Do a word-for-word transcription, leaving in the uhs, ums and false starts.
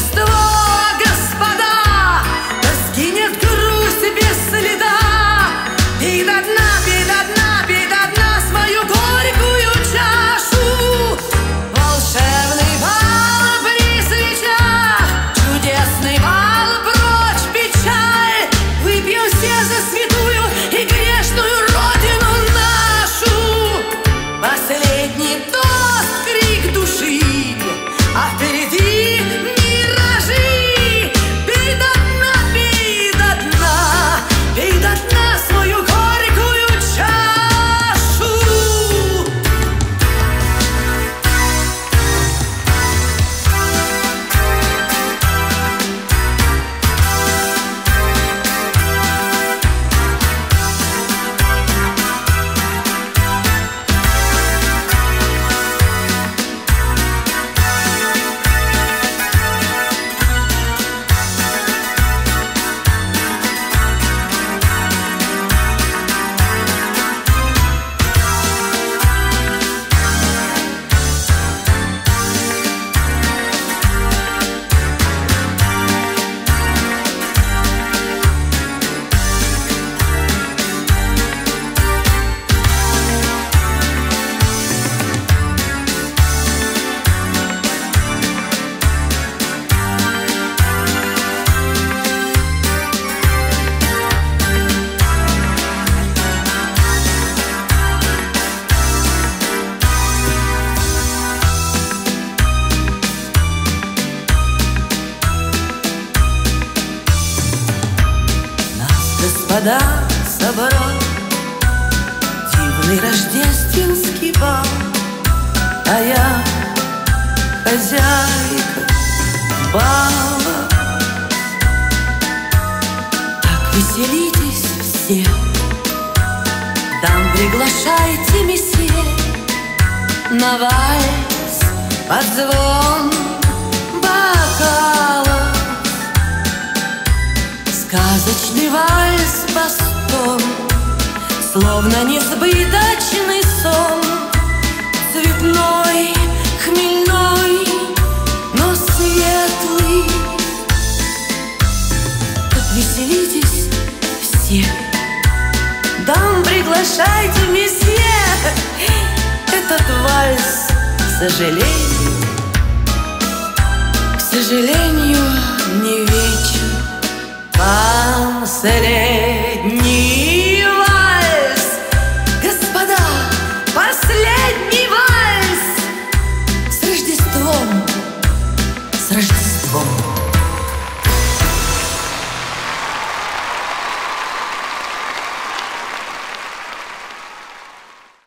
Торжество, господа, да сгинет грусть без следа. Пей до дна, пей до дна, пей до дна свою горькую чашу. Волшебный бал при свечах, чудесный бал, прочь печаль. Выпьем все за святую и грешную родину нашу. Последний тост, крик души, а впереди миражи. Пей до дна, пей до дна, пей до дна свою горькую чашу. Господа, собрал дивный рождественский бал, а я хозяйка бала. Так веселитесь все, там приглашайте месье на вальс под звон бокала. Сказочный вальс бастон, словно несбыточный сон, цветной, хмельной, но светлый. Так веселитесь все, дам приглашайте месье. Этот вальс, к сожалению, к сожалению, не